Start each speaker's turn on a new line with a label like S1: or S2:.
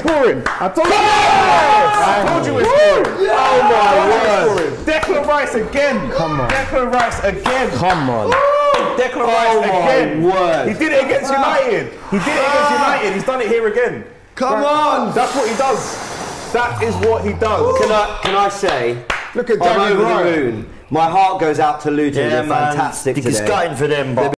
S1: scoring. I told you.
S2: I told you we're scoring.
S1: Oh my word.
S2: Declan Rice again.
S1: Come on.
S2: Declan Rice again.
S1: Come on.
S2: Declan Rice again.
S1: Word.
S2: He did it against United. He did it against United. He's done it here again.
S1: Come on.
S2: That's what he does. That is what he does.
S3: Can I say?
S1: Look at
S3: I'm
S1: Danny
S3: over
S1: Ryan.
S3: the moon. My heart goes out to Luton. They're fantastic today.
S4: It's gutting for them, but